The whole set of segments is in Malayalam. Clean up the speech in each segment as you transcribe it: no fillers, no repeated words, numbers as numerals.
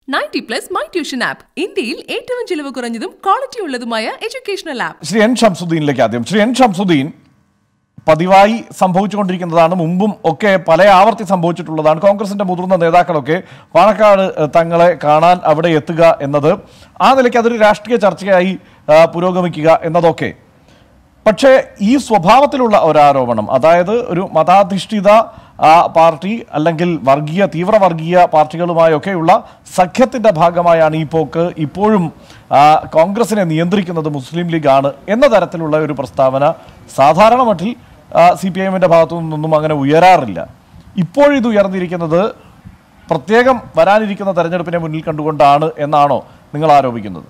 90+ മൈ ട്യൂഷൻ ആപ്പ് ഇന്ത്യയിൽ ഏറ്റവും ചിലവ് കുറഞ്ഞതും ക്വാളിറ്റി ഉള്ളതുമായ എഡ്യൂക്കേഷണൽ ആപ്പ്. ശ്രീ എൻ ഷംസുദ്ദീനിലേക്ക് ആദ്യം. ശ്രീ എൻ ഷംസുദ്ദീൻ, പതിവായി സംഭവിച്ചുകൊണ്ടിരിക്കുന്നതാണ്, മുമ്പും ഒക്കെ പല ആവർത്തി സംഭവിച്ചിട്ടുള്ളതാണ്. കോൺഗ്രസിന്റെ മുതിർന്ന നേതാക്കളൊക്കെ പാണക്കാട് തങ്ങളെ കാണാൻ അവിടെ എത്തുക എന്നത്, ആ നിലയ്ക്ക് അതൊരു രാഷ്ട്രീയ ചർച്ചയായി പുരോഗമിക്കുക എന്നതൊക്കെ. പക്ഷേ ഈ സ്വഭാവത്തിലുള്ള ഒരാരോപണം, അതായത് ഒരു മതാധിഷ്ഠിത പാർട്ടി അല്ലെങ്കിൽ തീവ്ര വർഗീയ പാർട്ടികളുമായൊക്കെയുള്ള സഖ്യത്തിൻ്റെ ഭാഗമായാണ് ഈ പോക്ക്, ഇപ്പോഴും കോൺഗ്രസിനെ നിയന്ത്രിക്കുന്നത് മുസ്ലിം ലീഗാണ് എന്ന തരത്തിലുള്ള ഒരു പ്രസ്താവന സാധാരണ മട്ടിൽ CPIMന്റെ ഭാഗത്തു നിന്നൊന്നും അങ്ങനെ ഉയരാറില്ല. ഇപ്പോഴിത് ഉയർന്നിരിക്കുന്നത് പ്രത്യേകം വരാനിരിക്കുന്ന തെരഞ്ഞെടുപ്പിനെ മുന്നിൽ കണ്ടുകൊണ്ടാണ് എന്നാണോ നിങ്ങൾ ആരോപിക്കുന്നത്?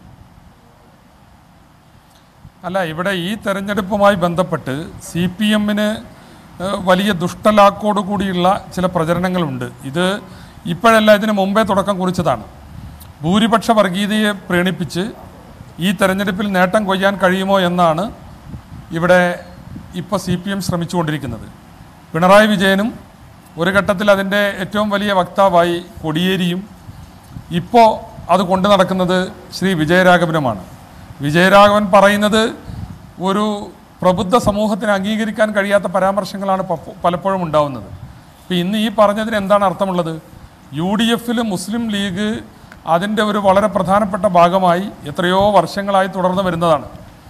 അല്ല, ഇവിടെ ഈ തെരഞ്ഞെടുപ്പുമായി ബന്ധപ്പെട്ട് CPMന് വലിയ ദുഷ്ടലാക്കോട് കൂടിയുള്ള ചില പ്രചരണങ്ങളുണ്ട്. ഇത് ഇപ്പോഴല്ല, ഇതിന് മുമ്പേ തുടക്കം കുറിച്ചതാണ്. ഭൂരിപക്ഷ വർഗീയതയെ പ്രീണിപ്പിച്ച് ഈ തെരഞ്ഞെടുപ്പിൽ നേട്ടം കൊയ്യാൻ കഴിയുമോ എന്നാണ് ഇവിടെ ഇപ്പോൾ CPM ശ്രമിച്ചുകൊണ്ടിരിക്കുന്നത്. പിണറായി വിജയനും ഒരു ഘട്ടത്തിൽ അതിൻ്റെ ഏറ്റവും വലിയ വക്താവായി കോടിയേരിയും, ഇപ്പോൾ അത് കൊണ്ടു നടക്കുന്നത് ശ്രീ വിജയരാഘവനുമാണ്. വിജയരാഘവൻ പറയുന്നത് ഒരു പ്രബുദ്ധ സമൂഹത്തിന് അംഗീകരിക്കാൻ കഴിയാത്ത പരാമർശങ്ങളാണ് പലപ്പോഴും ഉണ്ടാവുന്നത്. ഇപ്പോൾ ഇന്ന് ഈ പറഞ്ഞതിന് എന്താണ് അർത്ഥമുള്ളത്? UDFൽ മുസ്ലിം ലീഗ് അതിൻ്റെ ഒരു വളരെ പ്രധാനപ്പെട്ട ഭാഗമായി എത്രയോ വർഷങ്ങളായി തുടർന്ന് വരുന്നതാണ്.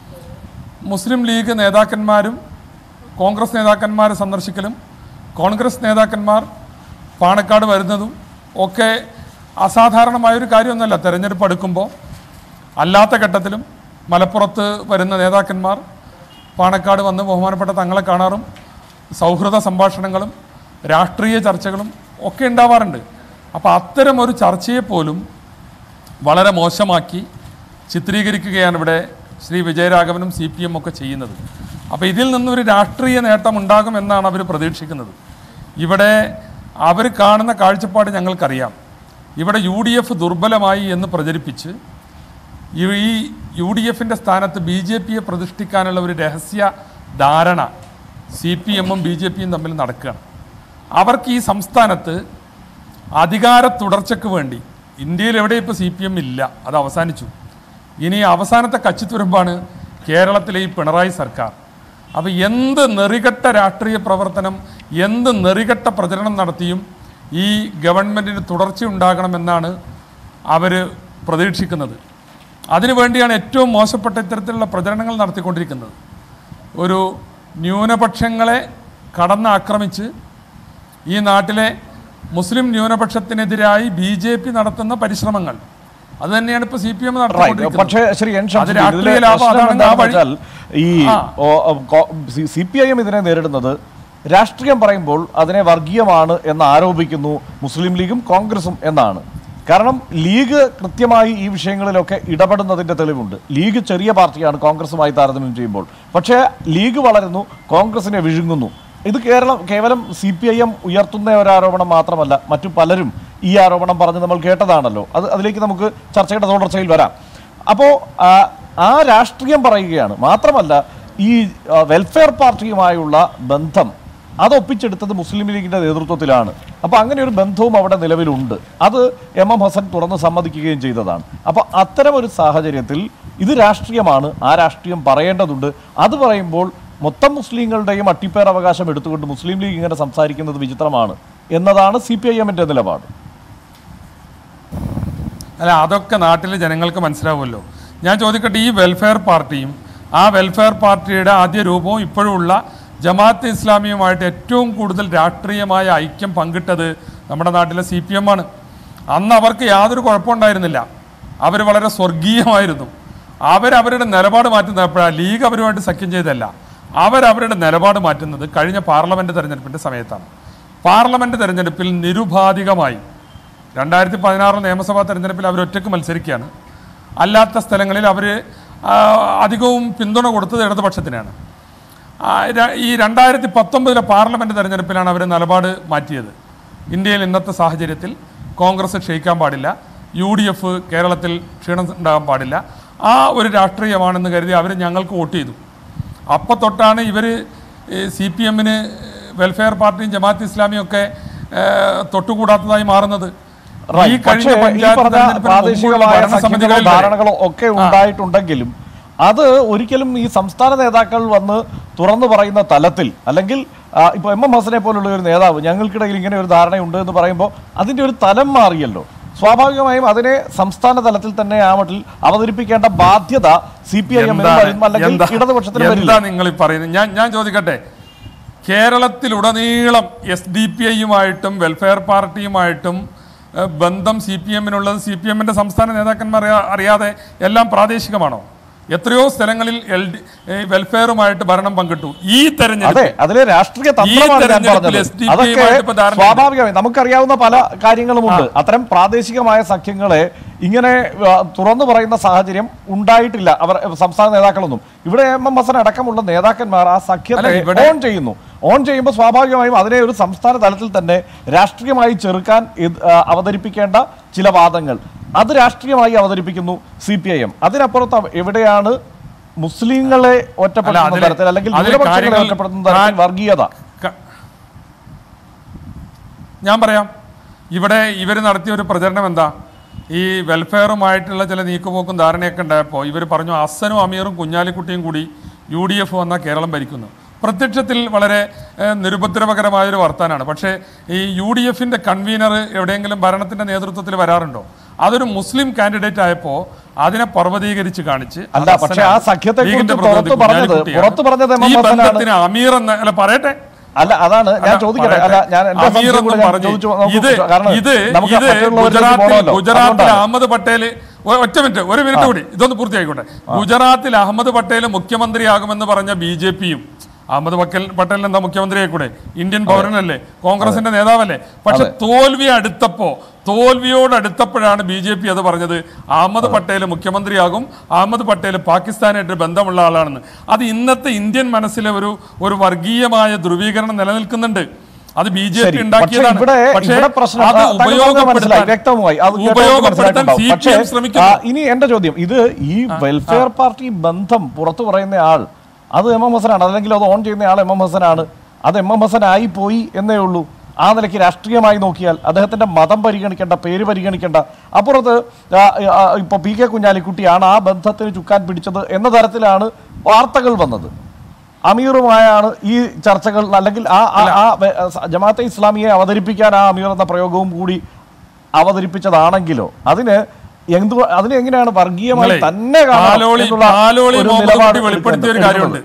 മുസ്ലിം ലീഗ് നേതാക്കന്മാരും കോൺഗ്രസ് നേതാക്കന്മാരെ സന്ദർശിക്കലും കോൺഗ്രസ് നേതാക്കന്മാർ പാണക്കാട് വരുന്നതും ഒക്കെ അസാധാരണമായൊരു കാര്യമൊന്നുമല്ല. തെരഞ്ഞെടുപ്പ് അടുക്കുമ്പോൾ അല്ലാത്ത ഘട്ടത്തിലും മലപ്പുറത്ത് വരുന്ന നേതാക്കന്മാർ പാണക്കാട് വന്ന് ബഹുമാനപ്പെട്ട തങ്ങളെ കാണാറും സൗഹൃദ സംഭാഷണങ്ങളും രാഷ്ട്രീയ ചർച്ചകളും ഒക്കെ ഉണ്ടാവാറുണ്ട്. അപ്പോൾ അത്തരം ഒരു ചർച്ചയെപ്പോലും വളരെ മോശമാക്കി ചിത്രീകരിക്കുകയാണ് ഇവിടെ ശ്രീ വിജയരാഘവനും CPM ഒക്കെ ചെയ്യുന്നത്. അപ്പോൾ ഇതിൽ നിന്നൊരു രാഷ്ട്രീയ നേട്ടം ഉണ്ടാകുമെന്നാണ് അവർ പ്രതീക്ഷിക്കുന്നത്. ഇവിടെ അവർ കാണുന്ന കാഴ്ചപ്പാട് ഞങ്ങൾക്കറിയാം. ഇവിടെ UDF ദുർബലമായി എന്ന് പ്രചരിപ്പിച്ച് ഈ UDFൻ്റെ സ്ഥാനത്ത് BJPയെ പ്രതിഷ്ഠിക്കാനുള്ള ഒരു രഹസ്യ ധാരണ CPMും BJPയും തമ്മിൽ നടക്കുകയാണ്. അവർക്ക് ഈ സംസ്ഥാനത്ത് അധികാര തുടർച്ചയ്ക്ക് വേണ്ടി, ഇന്ത്യയിൽ എവിടെ ഇപ്പോൾ CPM ഇല്ല, അത് അവസാനിച്ചു. ഇനി അവസാനത്തെ കച്ചിത്തുരുമ്പാണ് കേരളത്തിലെ ഈ പിണറായി സർക്കാർ. അപ്പോൾ എന്ത് നെറികെട്ട രാഷ്ട്രീയ പ്രവർത്തനം, എന്ത് നെറികെട്ട പ്രചരണം നടത്തിയും ഈ ഗവൺമെൻറ്റിന് തുടർച്ചയുണ്ടാകണമെന്നാണ് അവർ പ്രതീക്ഷിക്കുന്നത്. അതിനുവേണ്ടിയാണ് ഏറ്റവും മോശപ്പെട്ട ഇത്തരത്തിലുള്ള പ്രചരണങ്ങൾ നടത്തിക്കൊണ്ടിരിക്കുന്നത്. ഒരു ന്യൂനപക്ഷങ്ങളെ കടന്നാക്രമിച്ച് ഈ നാട്ടിലെ മുസ്ലിം ന്യൂനപക്ഷത്തിനെതിരായി BJP നടത്തുന്ന പരിശ്രമങ്ങൾ, അത് തന്നെയാണ് ഇപ്പോൾ CPM നടത്തിക്കൊണ്ടിരിക്കുന്നത്. ഈ CPIM ഇതിനെ നേരിടുന്നത് രാഷ്ട്രീയം പറയുമ്പോൾ അതിനെ വർഗീയമാണ് എന്ന് ആരോപിക്കുന്നു മുസ്ലിം ലീഗും കോൺഗ്രസും എന്നാണ്. കാരണം ലീഗ് കൃത്യമായി ഈ വിഷയങ്ങളിലൊക്കെ ഇടപെടുന്നതിൻ്റെ തെളിവുണ്ട്. ലീഗ് ചെറിയ പാർട്ടിയാണ് കോൺഗ്രസുമായി താരതമ്യം ചെയ്യുമ്പോൾ, പക്ഷേ ലീഗ് വളരുന്നു, കോൺഗ്രസിനെ വിഴുങ്ങുന്നു. ഇത് കേവലം CPIM ഉയർത്തുന്ന ഒരു ആരോപണം മാത്രമല്ല, മറ്റു പലരും ഈ ആരോപണം പറഞ്ഞ് നമ്മൾ കേട്ടതാണല്ലോ. അതിലേക്ക് നമുക്ക് ചർച്ചയുടെ തുടർച്ചയിൽ വരാം. അപ്പോൾ ആ രാഷ്ട്രീയം പറയുകയാണ്. മാത്രമല്ല, ഈ വെൽഫെയർ പാർട്ടിയുമായുള്ള ബന്ധം അതൊപ്പിച്ചെടുത്തത് മുസ്ലിം ലീഗിൻ്റെ നേതൃത്വത്തിലാണ്. അപ്പോൾ അങ്ങനെ ഒരു ബന്ധവും അവിടെ നിലവിലുണ്ട്. അത് MM ഹസൻ തുറന്ന് സമ്മതിക്കുകയും ചെയ്തതാണ്. അപ്പോൾ അത്തരം ഒരു സാഹചര്യത്തിൽ ഇത് രാഷ്ട്രീയമാണ്, ആ രാഷ്ട്രീയം പറയേണ്ടതുണ്ട്. അത് പറയുമ്പോൾ മൊത്തം മുസ്ലിങ്ങളുടെയും അട്ടിപ്പേർ അവകാശം എടുത്തുകൊണ്ട് മുസ്ലിം ലീഗ് ഇങ്ങനെ സംസാരിക്കുന്നത് വിചിത്രമാണ് എന്നതാണ് CPIMന്റെ നിലപാട്. അല്ല, അതൊക്കെ നാട്ടിലെ ജനങ്ങൾക്ക് മനസ്സിലാവുമല്ലോ. ഞാൻ ചോദിക്കട്ടെ, ഈ വെൽഫെയർ പാർട്ടിയും ആ വെൽഫെയർ പാർട്ടിയുടെ ആദ്യ രൂപവും ഇപ്പോഴുള്ള ജമാഅത്തെ ഇസ്ലാമിയുമായിട്ട് ഏറ്റവും കൂടുതൽ രാഷ്ട്രീയമായ ഐക്യം പങ്കിട്ടത് നമ്മുടെ നാട്ടിലെ CPM ആണ്. അന്ന് അവർക്ക് യാതൊരു കുഴപ്പമുണ്ടായിരുന്നില്ല, അവർ വളരെ സ്വർഗീയമായിരുന്നു. അവരവരുടെ നിലപാട് മാറ്റുന്നപ്പോഴാണ്, ലീഗ് അവരുമായിട്ട് സഖ്യം ചെയ്തല്ല, അവരവരുടെ നിലപാട് മാറ്റുന്നത് കഴിഞ്ഞ പാർലമെൻറ്റ് തെരഞ്ഞെടുപ്പിൻ്റെ സമയത്താണ്. പാർലമെൻറ്റ് തെരഞ്ഞെടുപ്പിൽ നിരുപാധികമായി 2016 നിയമസഭാ തെരഞ്ഞെടുപ്പിൽ അവർ ഒറ്റയ്ക്ക് മത്സരിക്കുകയാണ്. അല്ലാത്ത സ്ഥലങ്ങളിൽ അവർ അധികവും പിന്തുണ കൊടുത്തത് ഇടതുപക്ഷത്തിനാണ്. ഈ 2019 പാർലമെൻറ്റ് തെരഞ്ഞെടുപ്പിലാണ് അവർ നിലപാട് മാറ്റിയത്. ഇന്ത്യയിൽ ഇന്നത്തെ സാഹചര്യത്തിൽ കോൺഗ്രസ് ക്ഷയിക്കാൻ പാടില്ല, UDF കേരളത്തിൽ ക്ഷീണം ഉണ്ടാകാൻ പാടില്ല, ആ ഒരു രാഷ്ട്രീയമാണെന്ന് കരുതി അവർ ഞങ്ങൾക്ക് വോട്ട് ചെയ്തു. അപ്പോൾ തൊട്ടാണ് ഇവർ CPMന് വെൽഫെയർ പാർട്ടിയും ജമാഅത്ത് ഇസ്ലാമിയും ഒക്കെ തൊട്ടുകൂടാത്തതായി മാറുന്നത്. പക്ഷേ ഈ പറഞ്ഞ പ്രാദേശികമായ സഖ്യങ്ങളോ ധാരണകളോ ഒക്കെ ഉണ്ടായിട്ടുണ്ടെങ്കിലും അത് ഒരിക്കലും ഈ സംസ്ഥാന നേതാക്കൾ വന്ന് തുറന്നു പറയുന്ന തലത്തിൽ, അല്ലെങ്കിൽ ഇപ്പൊ എം ഹസനെ പോലുള്ള ഒരു നേതാവ് ഞങ്ങൾക്കിടയിൽ ഇങ്ങനെ ഒരു ധാരണയുണ്ട് എന്ന് പറയുമ്പോൾ അതിന്റെ ഒരു തലം മാറിയല്ലോ. സ്വാഭാവികമായും അതിനെ സംസ്ഥാന തലത്തിൽ തന്നെ ആ മട്ടിൽ അവതരിപ്പിക്കേണ്ട ബാധ്യത CPIM അല്ലെങ്കിൽ ഇടതുപക്ഷത്തിന് വരില്ല. നിങ്ങൾ പറയുന്നത് ഞാൻ ചോദിക്കട്ടെ, കേരളത്തിലുടനീളം SDPIയുമായിട്ടും വെൽഫെയർ പാർട്ടിയുമായിട്ടും ബന്ധം CPMനുള്ളത് CPMന്റെ സംസ്ഥാന നേതാക്കന്മാർ അറിയാതെ എല്ലാം പ്രാദേശികമാണോ? എത്രയോ സ്ഥലങ്ങളിൽ വെൽഫെയറുമായിട്ട് ഭരണം പങ്കിട്ടു. ഈ അതിലെ രാഷ്ട്രീയ സ്വാഭാവികമായി നമുക്കറിയാവുന്ന പല കാര്യങ്ങളുമുണ്ട്. അത്തരം പ്രാദേശികമായ സഖ്യങ്ങളെ ഇങ്ങനെ തുറന്നു പറയുന്ന സാഹചര്യം ഉണ്ടായിട്ടില്ല അവർ സംസ്ഥാന നേതാക്കളൊന്നും. ഇവിടെ എം ഹസൻ അടക്കമുള്ള നേതാക്കന്മാർ ആ സഖ്യത്തെ ഓൺ ചെയ്യുമ്പോൾ സ്വാഭാവികമായും അതിനെ ഒരു സംസ്ഥാന തലത്തിൽ തന്നെ രാഷ്ട്രീയമായി ചെറുക്കാൻ അവതരിപ്പിക്കേണ്ട ചില വാദങ്ങൾ അത് രാഷ്ട്രീയമായി അവതരിപ്പിക്കുന്നു CPIM. അതിനപ്പുറത്ത് എവിടെയാണ് മുസ്ലിങ്ങളെ ഒറ്റപ്പെടുത്തുന്ന തരത്തിൽ അല്ലെങ്കിൽ ന്യൂനപക്ഷങ്ങളെ ഒറ്റപ്പെടുത്തുന്ന തരത്തിൽ വർഗീയത? ഞാൻ പറയാം, ഇവിടെ ഇവർ നടത്തിയ ഒരു പ്രചരണം എന്താ? ഈ വെൽഫെയറുമായിട്ടുള്ള ചില നീക്കുപോക്കും ധാരണയൊക്കെ ഉണ്ടായപ്പോൾ ഇവർ പറഞ്ഞു ഹസ്സനും അമീറും കുഞ്ഞാലിക്കുട്ടിയും കൂടി UDF വന്നാൽ കേരളം ഭരിക്കുന്നു. പ്രത്യക്ഷത്തിൽ വളരെ നിരുപദ്രവകരമായൊരു വർത്താനാണ്. പക്ഷേ ഈ UDFന്റെ കൺവീനർ എവിടെയെങ്കിലും ഭരണത്തിന്റെ നേതൃത്വത്തിൽ വരാറുണ്ടോ? അതൊരു മുസ്ലിം കാൻഡിഡേറ്റ് ആയപ്പോൾ അതിനെ പർവ്വതീകരിച്ച് കാണിച്ച് ഈ ബന്ധത്തിന് അമീർ എന്ന പറയട്ടെ, അല്ല അതാണ് ഞാൻ ചോദിക്കട്ടെ. ഗുജറാത്തിൽ അഹമ്മദ് പട്ടേൽ, ഒരു മിനിറ്റ് കൂടി ഇതൊന്ന് പൂർത്തിയായിക്കോട്ടെ. ഗുജറാത്തിൽ അഹമ്മദ് പട്ടേൽ മുഖ്യമന്ത്രിയാകുമെന്ന് പറഞ്ഞ BJPയും അഹമ്മദ് പട്ടേലിന് എന്താ മുഖ്യമന്ത്രിയായിക്കൂടെ? ഇന്ത്യൻ പൗരനല്ലേ, കോൺഗ്രസിന്റെ നേതാവല്ലേ? പക്ഷെ തോൽവിയോടടുത്തപ്പോഴാണ് BJP അത് പറഞ്ഞത് അഹമ്മദ് പട്ടേൽ മുഖ്യമന്ത്രിയാകും, അഹമ്മദ് പട്ടേൽ പാകിസ്ഥാനായിട്ട് ബന്ധമുള്ള ആളാണെന്ന്. അത് ഇന്നത്തെ ഇന്ത്യൻ മനസ്സിലെ ഒരു വർഗീയമായ ധ്രുവീകരണം നിലനിൽക്കുന്നുണ്ട്. അത് BJP ഉണ്ടാക്കിയതാണ്. പക്ഷേ അത് ഉപയോഗപ്പെടുത്താൻ CPM ശ്രമിക്കുന്നു. ഇനി എന്റെ ചോദ്യം, ഇത് ഈ വെൽഫെയർ പാർട്ടി ബന്ധം പുറത്തു പറയുന്ന ആൾ അത് എം ഹസനാണ്, അല്ലെങ്കിൽ അത് ഓൺ ചെയ്യുന്ന ആൾ എം ഹസനാണ്. അത് എം ഹസൻ ആയി പോയി എന്നേ ഉള്ളൂ. ആ നിലയ്ക്ക് രാഷ്ട്രീയമായി നോക്കിയാൽ അദ്ദേഹത്തിന്റെ മതം പരിഗണിക്കേണ്ട, പേര് പരിഗണിക്കേണ്ട. അപ്പുറത്ത് ഇപ്പൊ PK കുഞ്ഞാലിക്കുട്ടിയാണ് ആ ബന്ധത്തിന് ചുക്കാൻ പിടിച്ചത് എന്ന തരത്തിലാണ് വാർത്തകൾ വന്നത്. അമീറുമായാണ് ഈ ചർച്ചകൾ, അല്ലെങ്കിൽ ആ ജമാഅത്തെ ഇസ്ലാമിയെ അവതരിപ്പിക്കാൻ ആ അമീർ എന്ന പ്രയോഗവും കൂടി അവതരിപ്പിച്ചതാണെങ്കിലോ അതിനെങ്ങനെയാണ് വർഗീയമായി തന്നെ വെളിപ്പെടുത്തിയ ഒരു കാര്യമുണ്ട്.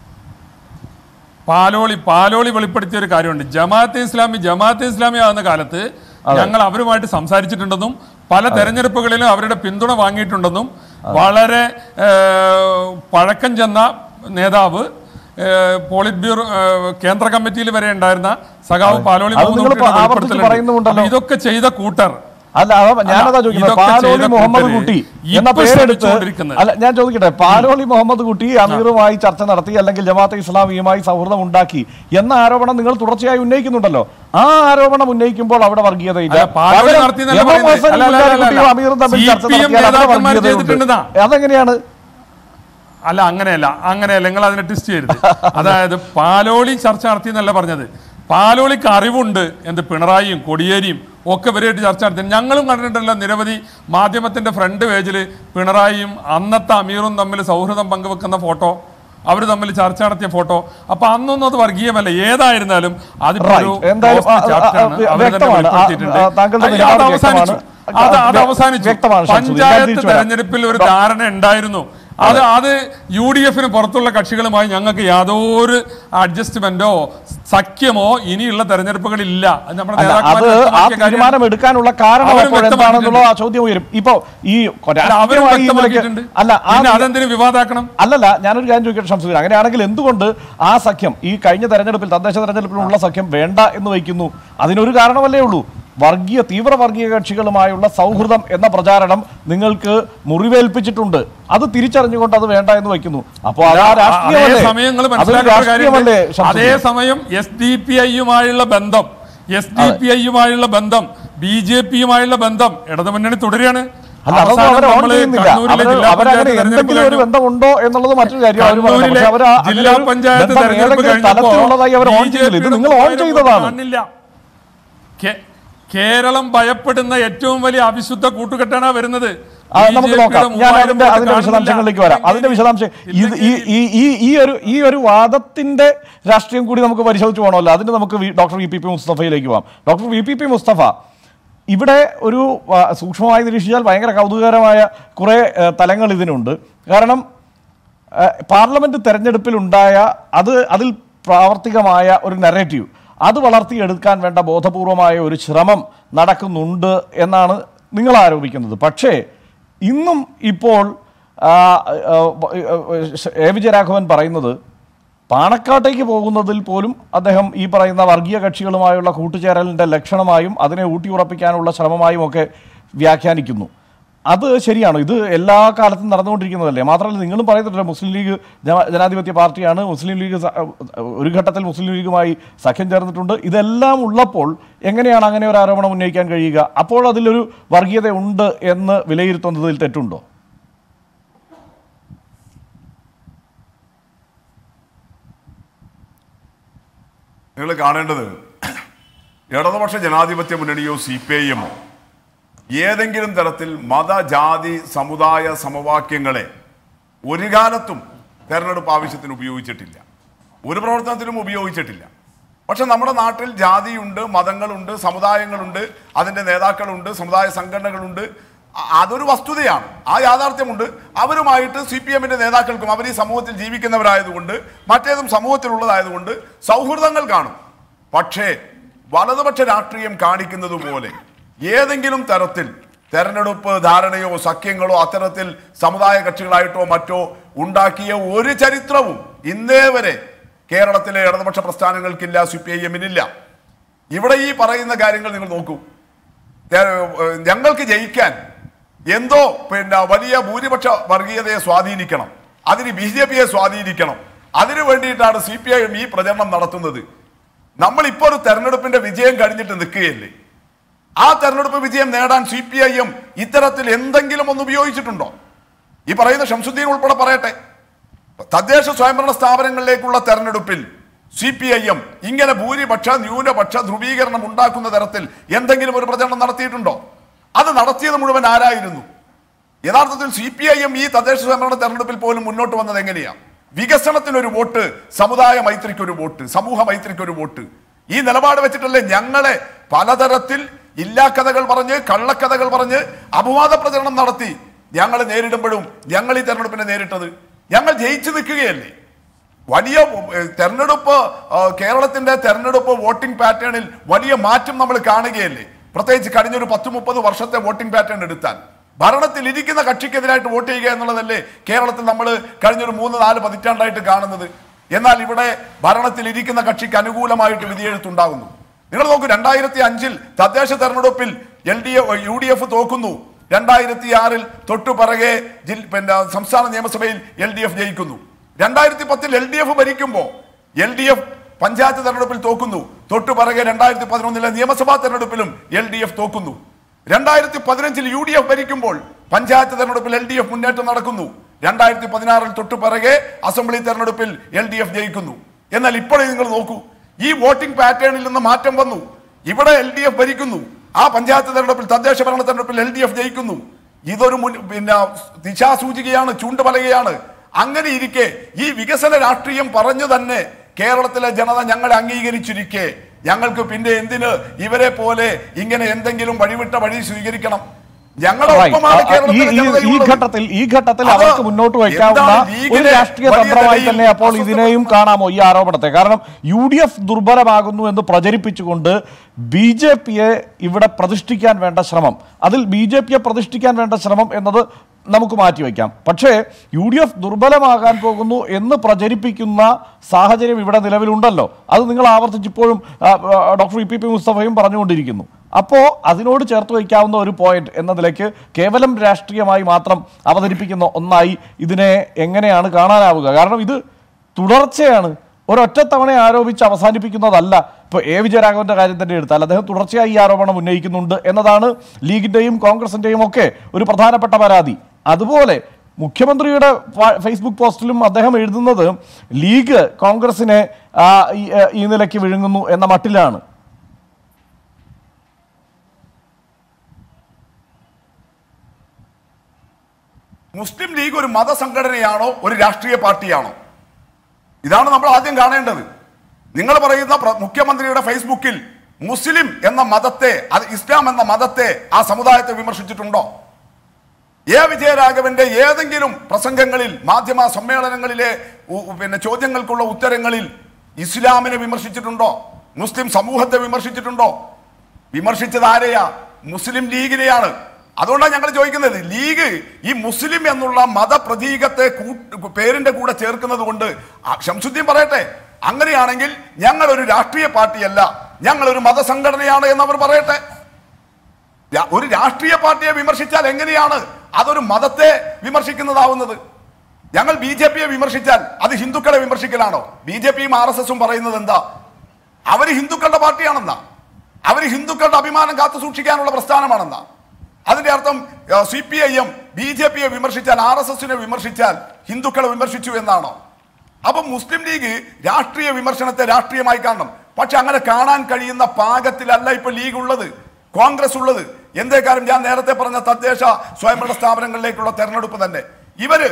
പാലോളി വെളിപ്പെടുത്തിയ ഒരു കാര്യമുണ്ട്. ജമാഅത്തെ ഇസ്ലാമി ആകുന്ന കാലത്ത് ഞങ്ങൾ അവരുമായിട്ട് സംസാരിച്ചിട്ടുണ്ടെന്നും പല തെരഞ്ഞെടുപ്പുകളിലും അവരുടെ പിന്തുണ വാങ്ങിയിട്ടുണ്ടെന്നും വളരെ പഴക്കം ചെന്ന നേതാവ്, പോളിറ്റ് ബ്യൂറോ കേന്ദ്ര കമ്മിറ്റിയിൽ വരെ ഉണ്ടായിരുന്ന സഖാവ് പാലോളി ഇതൊക്കെ ചെയ്ത കൂട്ടർ ഞാനതാ ചോദിക്കുന്നത്. പാലോളി മുഹമ്മദ് കുട്ടി എന്ന പേരെടുത്ത് ഞാൻ ചോദിക്കട്ടെ, പാലോളി മുഹമ്മദ് കുട്ടി അമീറുമായി ചർച്ച നടത്തി അല്ലെങ്കിൽ ജമാഅത്തെ ഇസ്ലാമിയുമായി സൗഹൃദം ഉണ്ടാക്കി എന്ന ആരോപണം നിങ്ങൾ തുടർച്ചയായി ഉന്നയിക്കുന്നുണ്ടല്ലോ. ആ ആരോപണം ഉന്നയിക്കുമ്പോൾ അവിടെ വർഗീയതയില്ല. അമീറും തമ്മിൽ ചർച്ച നടത്തിയാൽ അതെങ്ങനെയാണ്? അങ്ങനെയല്ല നിങ്ങൾ അതിനെ ട്വിസ്റ്റ് ചെയ്യരുത്. അതായത് പാലോളി ചർച്ച നടത്തി എന്നല്ല പറഞ്ഞത്. പാലോളിക്ക് അറിവുണ്ട് പിണറായിയും കോടിയേരിയും ഒക്കെ ഇവരായിട്ട് ചർച്ച നടത്തി. ഞങ്ങളും കണ്ടിട്ടുണ്ടല്ലോ നിരവധി മാധ്യമത്തിന്റെ ഫ്രണ്ട് പേജിൽ പിണറായിയും അന്നത്തെ അമീറും തമ്മിൽ സൗഹൃദം പങ്കുവെക്കുന്ന ഫോട്ടോ, അവർ തമ്മിൽ ചർച്ച നടത്തിയ ഫോട്ടോ. അപ്പൊ അന്നൊന്നും അത് വർഗീയമല്ല. ഏതായിരുന്നാലും അത് അവസാനിച്ചു. പഞ്ചായത്ത് തെരഞ്ഞെടുപ്പിൽ ഒരു ധാരണ ഉണ്ടായിരുന്നു. അത് UDFന് പുറത്തുള്ള കക്ഷികളുമായി ഞങ്ങൾക്ക് യാതൊരു അഡ്ജസ്റ്റ്മെന്റോ സഖ്യമോ ഇനിയുള്ള തെരഞ്ഞെടുപ്പുകളില്ല. തീരുമാനം എടുക്കാനുള്ള കാരണം എന്താണെന്നുള്ള ചോദ്യം ഉയരും. ഇപ്പോ ഈ അതെന്തിനു വിവാദാക്കണം? അല്ലല്ല, ഞാനൊരു കാര്യം ചോദിക്കട്ടെ ഷംസുദ്ദീൻ, അങ്ങനെയാണെങ്കിൽ എന്തുകൊണ്ട് ആ സഖ്യം ഈ കഴിഞ്ഞ തെരഞ്ഞെടുപ്പിൽ, തദ്ദേശ തെരഞ്ഞെടുപ്പിലുള്ള സഖ്യം വേണ്ട എന്ന് വയ്ക്കുന്നു? അതിനൊരു കാരണമല്ലേ ഉള്ളൂ. തീവ്ര വർഗീയ കക്ഷികളുമായുള്ള സൗഹൃദം എന്ന പ്രചാരണം നിങ്ങൾക്ക് മുറിവേൽപ്പിച്ചിട്ടുണ്ട്. അത് തിരിച്ചറിഞ്ഞുകൊണ്ട് അത് വേണ്ട എന്ന് വയ്ക്കുന്നു. അപ്പോൾ അതേസമയം SDPIയുമായുള്ള ബന്ധം BJPയുമായുള്ള ബന്ധം ഇടതുമുന്നണി തുടരുകയാണ്. ഒരു ബന്ധമുണ്ടോ എന്നുള്ളത് മറ്റൊരു കാര്യം. ജില്ലാ പഞ്ചായത്ത് തെരഞ്ഞെടുപ്പ് നിങ്ങൾ ഓൺ ചെയ്തതാണ്. കേരളം ഭയപ്പെടുന്ന ഏറ്റവും വലിയ അവിശുദ്ധ കൂട്ടുകെട്ടാണ് വരുന്നത്. നമുക്ക് നോക്കാം. ഞാൻ അതിന്റെ വിശദാംശങ്ങളിലേക്ക് വരാം. അതിന്റെ വിശദാംശം ഈ ഒരു വാദത്തിന്റെ രാഷ്ട്രീയം കൂടി നമുക്ക് പരിശോധിച്ച് പോകണമല്ലോ. അതിന് നമുക്ക് ഡോക്ടർ വി പി മുസ്തഫയിലേക്ക് പോകാം. ഡോക്ടർ വി പി മുസ്തഫ, ഇവിടെ ഒരു സൂക്ഷ്മമായി നിരീക്ഷിച്ചാൽ ഭയങ്കര കൗതുകകരമായ കുറേ തലങ്ങൾ ഇതിനുണ്ട്. കാരണം പാർലമെന്റ് തെരഞ്ഞെടുപ്പിലുണ്ടായ അതിൽ പ്രാവർത്തികമായ ഒരു നെറേറ്റീവ്, അത് വളർത്തിയെടുക്കാൻ വേണ്ട ബോധപൂർവമായ ഒരു ശ്രമം നടക്കുന്നുണ്ട് എന്നാണ് നിങ്ങൾ ആരോപിക്കുന്നത്. പക്ഷേ ഇന്നും ഇപ്പോൾ എ വിജയരാഘവൻ പറയുന്നത് പാണക്കാട്ടേക്ക് പോകുന്നതിൽ പോലും അദ്ദേഹം ഈ പറയുന്ന വർഗീയ കക്ഷികളുമായുള്ള കൂട്ടുചേരലിൻ്റെ ലക്ഷണമായും അതിനെ ഊട്ടിയുറപ്പിക്കാനുള്ള ശ്രമമായും ഒക്കെ വ്യാഖ്യാനിക്കുന്നു. അത് ശരിയാണോ? ഇത് എല്ലാ കാലത്തും നടന്നുകൊണ്ടിരിക്കുന്നതല്ലേ? മാത്രമല്ല, നിങ്ങളും പറയുന്നുണ്ട് മുസ്ലിം ലീഗ് ജനാധിപത്യ പാർട്ടിയാണ്, മുസ്ലിം ലീഗ് ഒരു ഘട്ടത്തിൽ മുസ്ലിം ലീഗുമായി സഖ്യം ചേർന്നിട്ടുണ്ട്. ഇതെല്ലാം ഉള്ളപ്പോൾ എങ്ങനെയാണ് അങ്ങനെ ഒരു ആരോപണം ഉന്നയിക്കാൻ കഴിയുക? അപ്പോൾ അതിലൊരു വർഗീയത ഉണ്ട് എന്ന് വിലയിരുത്തുന്നതിൽ തെറ്റുണ്ടോ? നിങ്ങൾ കാണേണ്ടത് ഇടതുപക്ഷ ജനാധിപത്യ മുന്നണിയോ CPIM ഏതെങ്കിലും തരത്തിൽ മത, ജാതി, സമുദായ സമവാക്യങ്ങളെ ഒരു കാലത്തും തെരഞ്ഞെടുപ്പ് ആവശ്യത്തിന് ഉപയോഗിച്ചിട്ടില്ല, ഒരു പ്രവർത്തനത്തിലും ഉപയോഗിച്ചിട്ടില്ല. പക്ഷെ നമ്മുടെ നാട്ടിൽ ജാതിയുണ്ട്, മതങ്ങളുണ്ട്, സമുദായങ്ങളുണ്ട്, അതിൻ്റെ നേതാക്കളുണ്ട്, സമുദായ സംഘടനകളുണ്ട്. അതൊരു വസ്തുതയാണ്, ആ യാഥാർത്ഥ്യമുണ്ട്. അവരുമായിട്ട് CPMന്റെ നേതാക്കൾക്കും അവർ ഈ സമൂഹത്തിൽ ജീവിക്കുന്നവരായതുകൊണ്ട് മറ്റേതും സമൂഹത്തിലുള്ളതായതുകൊണ്ട് സൗഹൃദങ്ങൾ കാണും. പക്ഷേ വലതുപക്ഷ രാഷ്ട്രീയം കാണിക്കുന്നത് പോലെ ഏതെങ്കിലും തരത്തിൽ തെരഞ്ഞെടുപ്പ് ധാരണയോ സഖ്യങ്ങളോ അത്തരത്തിൽ സമുദായ കക്ഷികളായിട്ടോ മറ്റോ ഉണ്ടാക്കിയ ഒരു ചരിത്രവും ഇന്നേ വരെ കേരളത്തിലെ ഇടതുപക്ഷ പ്രസ്ഥാനങ്ങൾക്കില്ല, CPIMനില്ല. ഇവിടെ ഈ പറയുന്ന കാര്യങ്ങൾ നിങ്ങൾ നോക്കൂ. ഞങ്ങൾക്ക് ജയിക്കാൻ എന്തോ വലിയ ഭൂരിപക്ഷ വർഗീയതയെ സ്വാധീനിക്കണം, അതിന് BJPയെ സ്വാധീനിക്കണം, അതിനു വേണ്ടിയിട്ടാണ് CPIM ഈ പ്രചരണം നടത്തുന്നത്. നമ്മളിപ്പോൾ ഒരു തെരഞ്ഞെടുപ്പിന്റെ വിജയം കഴിഞ്ഞിട്ട് നിൽക്കുകയല്ലേ? ആ തെരഞ്ഞെടുപ്പ് വിജയം നേടാൻ CPIM ഇത്തരത്തിൽ എന്തെങ്കിലും ഒന്ന് ഉപയോഗിച്ചിട്ടുണ്ടോ? ഈ പറയുന്ന ഷംസുദ്ദീൻ ഉൾപ്പെടെ പറയട്ടെ, തദ്ദേശ സ്വയംഭരണ സ്ഥാപനങ്ങളിലേക്കുള്ള തെരഞ്ഞെടുപ്പിൽ CPIM ഇങ്ങനെ ഭൂരിപക്ഷ ന്യൂനപക്ഷ ധ്രുവീകരണം ഉണ്ടാക്കുന്ന തരത്തിൽ എന്തെങ്കിലും ഒരു പ്രചരണം നടത്തിയിട്ടുണ്ടോ? അത് നടത്തിയത് മുഴുവൻ ആരായിരുന്നു? യഥാർത്ഥത്തിൽ CPIM ഈ തദ്ദേശ സ്വയംഭരണ തെരഞ്ഞെടുപ്പിൽ പോലും മുന്നോട്ട് വന്നത് എങ്ങനെയാണ്? വികസനത്തിനൊരു വോട്ട്, സമുദായ മൈത്രിക്കൊരു വോട്ട്, സമൂഹ മൈത്രിക്കൊരു വോട്ട്. ഈ നിലപാട് വെച്ചിട്ടല്ലേ ഞങ്ങളെ പലതരത്തിൽ ഇല്ലാ കഥകൾ പറഞ്ഞ്, കള്ളക്കഥകൾ പറഞ്ഞ് അപവാദ പ്രചരണം നടത്തി ഞങ്ങൾ നേരിടുമ്പോഴും ഞങ്ങൾ ഈ തെരഞ്ഞെടുപ്പിനെ നേരിട്ടത്. ഞങ്ങൾ ജയിച്ചു നിൽക്കുകയല്ലേ? വലിയ തെരഞ്ഞെടുപ്പ്, കേരളത്തിന്റെ തെരഞ്ഞെടുപ്പ് വോട്ടിംഗ് പാറ്റേണിൽ വലിയ മാറ്റം നമ്മൾ കാണുകയല്ലേ? പ്രത്യേകിച്ച് കഴിഞ്ഞൊരു 10-30 വർഷത്തെ വോട്ടിംഗ് പാറ്റേൺ എടുത്താൽ ഭരണത്തിൽ ഇരിക്കുന്ന കക്ഷിക്കെതിരായിട്ട് വോട്ട് ചെയ്യുക എന്നുള്ളതല്ലേ കേരളത്തിൽ നമ്മൾ കഴിഞ്ഞൊരു 3-4 പതിറ്റാണ്ടായിട്ട് കാണുന്നത്. എന്നാൽ ഇവിടെ ഭരണത്തിൽ ഇരിക്കുന്ന കക്ഷിക്ക് അനുകൂലമായിട്ട് വിധിയെഴുത്തുണ്ടാകുന്നു. നിങ്ങൾ നോക്കൂ, 2005 തദ്ദേശ തെരഞ്ഞെടുപ്പിൽ UDF തോക്കുന്നു, 2006 തൊട്ടുപിറകെ സംസ്ഥാന നിയമസഭയിൽ LDF ജയിക്കുന്നു. 2010 LDF ഭരിക്കുമ്പോൾ LDF പഞ്ചായത്ത് തെരഞ്ഞെടുപ്പിൽ തോക്കുന്നു, തൊട്ടുപിറകെ 2011 നിയമസഭാ തെരഞ്ഞെടുപ്പിലും LDF തോക്കുന്നു. 2015 UDF ഭരിക്കുമ്പോൾ പഞ്ചായത്ത് തെരഞ്ഞെടുപ്പിൽ LDF മുന്നേറ്റം നടക്കുന്നു. 2016 തൊട്ടുപിറകെ അസംബ്ലി തെരഞ്ഞെടുപ്പിൽ LDF ജയിക്കുന്നു. എന്നാൽ ഇപ്പോഴേ നിങ്ങൾ നോക്കൂ, ഈ വോട്ടിംഗ് പാറ്റേണിൽ നിന്ന് മാറ്റം വന്നു. ഇവിടെ LDF ഭരിക്കുന്നു, ആ പഞ്ചായത്ത് തെരഞ്ഞെടുപ്പിൽ തദ്ദേശ ഭരണ തെരഞ്ഞെടുപ്പിൽ LDF ജയിക്കുന്നു. ഇതൊരു ദിശാസൂചികയാണ്, ചൂണ്ടുപലകയാണ്. അങ്ങനെ ഇരിക്കെ ഈ വികസന രാഷ്ട്രീയം പറഞ്ഞു തന്നെ കേരളത്തിലെ ജനത ഞങ്ങളെ അംഗീകരിച്ചിരിക്കെ ഞങ്ങൾക്ക് പിന്നെ എന്തിന് ഇവരെ പോലെ ഇങ്ങനെ എന്തെങ്കിലും വഴിവിട്ട വഴി സ്വീകരിക്കണം? ഈ ഘട്ടത്തിൽ അവർക്ക് മുന്നോട്ട് വയ്ക്കാവുന്ന ഒരു രാഷ്ട്രീയ തന്ത്രമായി തന്നെ അപ്പോൾ ഇതിനെയും കാണാമോ ഈ ആരോപണത്തെ? കാരണം UDF ദുർബലമാകുന്നു എന്ന് പ്രചരിപ്പിച്ചുകൊണ്ട് BJPയെ ഇവിടെ പ്രതിഷ്ഠിക്കാൻ വേണ്ട ശ്രമം, അതിൽ BJPയെ പ്രതിഷ്ഠിക്കാൻ വേണ്ട ശ്രമം എന്നത് നമുക്ക് മാറ്റിവെക്കാം. പക്ഷേ UDF ദുർബലമാകാൻ പോകുന്നു എന്ന് പ്രചരിപ്പിക്കുന്ന സാഹചര്യം ഇവിടെ നിലവിലുണ്ടല്ലോ. അത് നിങ്ങൾ ആവർത്തിച്ചിപ്പോഴും ഡോക്ടർ വി പി മുസ്തഫയും പറഞ്ഞുകൊണ്ടിരിക്കുന്നു. അപ്പോൾ അതിനോട് ചേർത്ത് വയ്ക്കാവുന്ന ഒരു പോയിന്റ് എന്ന നിലയ്ക്ക് കേവലം രാഷ്ട്രീയമായി മാത്രം അവതരിപ്പിക്കുന്ന ഒന്നായി ഇതിനെ എങ്ങനെയാണ് കാണാനാവുക? കാരണം ഇത് തുടർച്ചയാണ്, ഒരൊറ്റത്തവണ ആരോപിച്ച് അവസാനിപ്പിക്കുന്നതല്ല. ഇപ്പോൾ എ വിജയരാഘവന്റെ കാര്യം തന്നെ എടുത്താൽ അദ്ദേഹം തുടർച്ചയായി ഈ ആരോപണം ഉന്നയിക്കുന്നുണ്ട് എന്നതാണ് ലീഗിന്റെയും കോൺഗ്രസിന്റെയും ഒക്കെ ഒരു പ്രധാനപ്പെട്ട പരാതി. അതുപോലെ മുഖ്യമന്ത്രിയുടെ ഫേസ്ബുക്ക് പോസ്റ്റിലും അദ്ദേഹം എഴുതുന്നത് ലീഗ് കോൺഗ്രസിനെ ഈ നിലയ്ക്ക് വിഴുങ്ങുന്നു എന്ന മട്ടിലാണ്. മുസ്ലിം ലീഗ് ഒരു മതസംഘടനയാണോ ഒരു രാഷ്ട്രീയ പാർട്ടിയാണോ? ഇതാണ് നമ്മൾ ആദ്യം കാണേണ്ടത്. നിങ്ങൾ പറയുന്ന മുഖ്യമന്ത്രിയുടെ ഫേസ്ബുക്കിൽ മുസ്ലിം എന്ന മതത്തെ, അത് ഇസ്ലാം എന്ന മതത്തെ, ആ സമുദായത്തെ വിമർശിച്ചിട്ടുണ്ടോ? വിജയരാഘവന്റെ ഏതെങ്കിലും പ്രസംഗങ്ങളിൽ, മാധ്യമ സമ്മേളനങ്ങളിലെ ചോദ്യങ്ങൾക്കുള്ള ഉത്തരങ്ങളിൽ ഇസ്ലാമിനെ വിമർശിച്ചിട്ടുണ്ടോ? മുസ്ലിം സമൂഹത്തെ വിമർശിച്ചിട്ടുണ്ടോ? വിമർശിച്ചത് ആരെയാ? മുസ്ലിം ലീഗിനെയാണ്. അതുകൊണ്ടാണ് ഞങ്ങൾ ചോദിക്കുന്നത്, ലീഗ് ഈ മുസ്ലിം എന്നുള്ള മതപ്രതീകത്തെ പേരിന്റെ കൂടെ ചേർക്കുന്നത് കൊണ്ട്, ശംസുദ്ദീൻ പറയട്ടെ, അങ്ങനെയാണെങ്കിൽ ഞങ്ങൾ ഒരു രാഷ്ട്രീയ പാർട്ടിയല്ല, ഞങ്ങൾ ഒരു മതസംഘടനയാണ് എന്നവർ പറയട്ടെ. ഒരു രാഷ്ട്രീയ പാർട്ടിയെ വിമർശിച്ചാൽ എങ്ങനെയാണ് അതൊരു മതത്തെ വിമർശിക്കുന്നതാവുന്നത്? ഞങ്ങൾ BJP-യെ വിമർശിച്ചാൽ അത് ഹിന്ദുക്കളെ വിമർശിക്കലാണോ? BJP-യും RSS-ഉം പറയുന്നത് എന്താ? അവര് ഹിന്ദുക്കളുടെ പാർട്ടിയാണെന്നാ, അവര് ഹിന്ദുക്കളുടെ അഭിമാനം കാത്തു സൂക്ഷിക്കാനുള്ള പ്രസ്ഥാനമാണെന്നാ. അതിന്റെ അർത്ഥം CPIM BJP-യെ വിമർശിച്ചാൽ, RSS-നെ വിമർശിച്ചാൽ ഹിന്ദുക്കളെ വിമർശിച്ചു എന്നാണോ? അപ്പൊ മുസ്ലിം ലീഗ് രാഷ്ട്രീയ വിമർശനത്തെ രാഷ്ട്രീയമായി കാണണം. പക്ഷെ അങ്ങനെ കാണാൻ കഴിയുന്ന പാകത്തിലല്ല ഇപ്പൊ ലീഗ് ഉള്ളത്, കോൺഗ്രസ് ഉള്ളത്. എന്തേ കാര്യം? ഞാൻ നേരത്തെ പറഞ്ഞ തദ്ദേശ സ്വയംഭരണ സ്ഥാപനങ്ങളിലേക്കുള്ള തെരഞ്ഞെടുപ്പ് തന്നെ, ഇവര്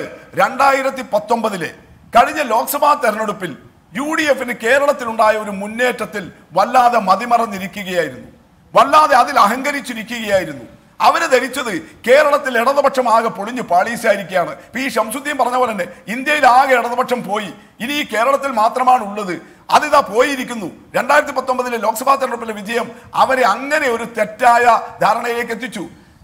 2019 കഴിഞ്ഞ ലോക്സഭാ തെരഞ്ഞെടുപ്പിൽ UDF-ന് കേരളത്തിലുണ്ടായ ഒരു മുന്നേറ്റത്തിൽ വല്ലാതെ മതിമറന്നിരിക്കുകയായിരുന്നു, വല്ലാതെ അതിൽ അഹങ്കരിച്ചിരിക്കുകയായിരുന്നു. അവര് ധരിച്ചത് കേരളത്തിൽ ഇടതുപക്ഷം ആകെ പൊളിഞ്ഞു പാളീസായിരിക്കുകയാണ്. ഈ ശംസുദ്ദീൻ പറഞ്ഞ പോലെ തന്നെ ഇന്ത്യയിൽ ആകെ ഇടതുപക്ഷം പോയി, ഇനി ഈ കേരളത്തിൽ മാത്രമാണ് ഉള്ളത്. അതിതാ പോയിരിക്കുന്നു. 2019 ലോക്സഭാ തെരഞ്ഞെടുപ്പിലെ വിജയം അവരെ അങ്ങനെ ഒരു തെറ്റായ ധാരണയിലേക്ക് എത്തിച്ചു.